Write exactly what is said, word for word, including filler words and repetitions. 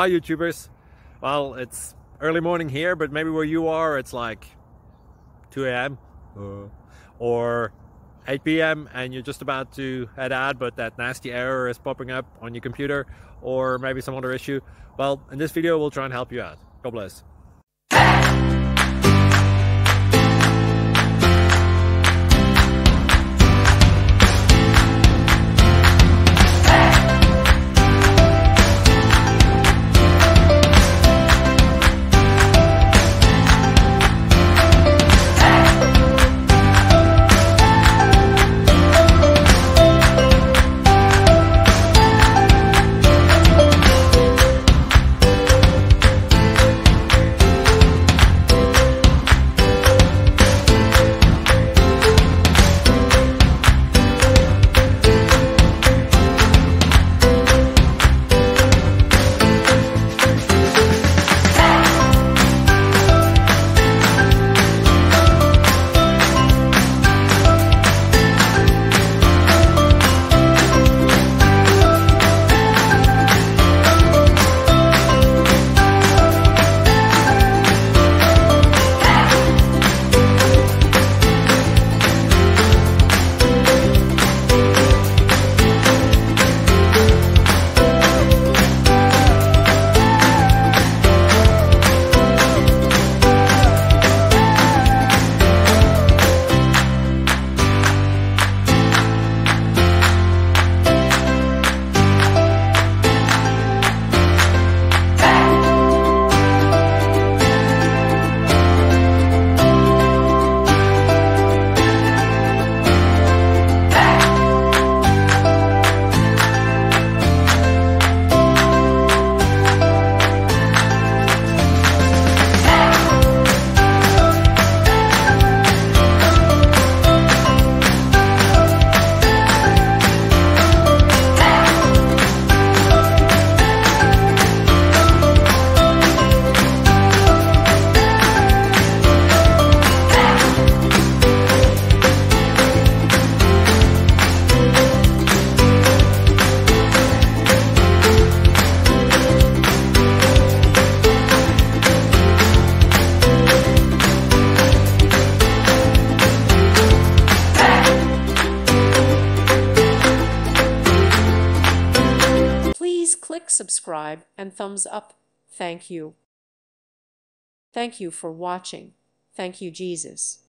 Hi YouTubers. Well, it's early morning here, but maybe where you are it's like two A M uh, or eight P M and you're just about to head out, but that nasty error is popping up on your computer, or maybe some other issue. Well, in this video we'll try and help you out. God bless. Click subscribe and thumbs up. Thank you. Thank you for watching. Thank you, Jesus.